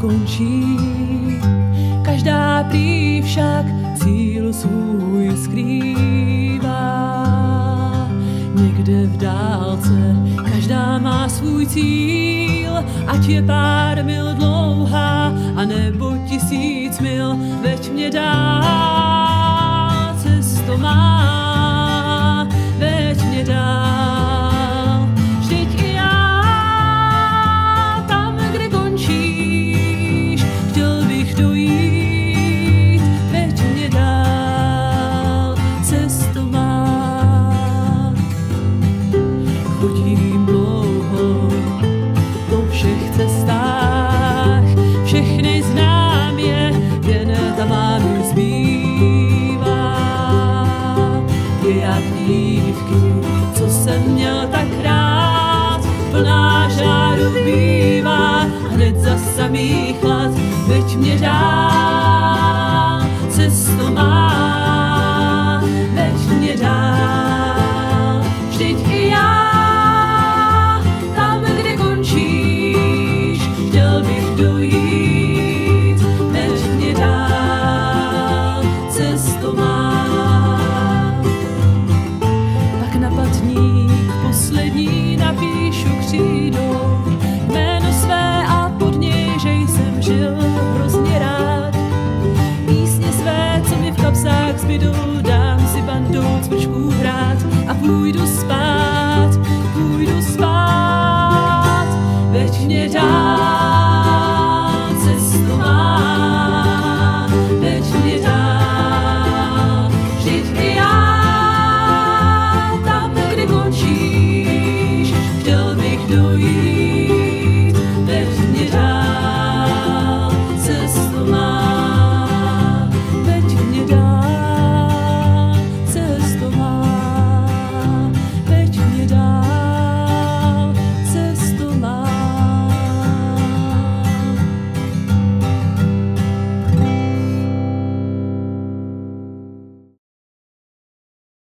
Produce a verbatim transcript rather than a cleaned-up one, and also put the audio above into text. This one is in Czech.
končí. Každá prý však cíl svůj skrývá. Někde v dálce každá má svůj cíl, ať je pár mil dlouhá, anebo tisíc mil, veď mě dál cesto má, veď mě dál. Vždyť i já tam, kde končíš, chtěl bych dojít, veď mě dál cesto má. Chodím dlouho po všech cestách, všechny znám je, jen ta má mi zbývá. Je jak dívky, co jsem měl tak rád, plná žáru bývá, hned za samý chlad, veď mě dál cesto má, veď mě dál. Vždyť i já tam, kde končíš, chtěl bych dojít, veď mě dál cesto má. Pak na patník poslední napíšu křídou jméno své a pod něj, že jsem žil hrozně rád. Písně své, co mi v kapsách zbydou, dám si bandou cvrčků hrát a půjdu spát, půjdu spát, veď mě dál cesto má, veď mě dál. Vždyť i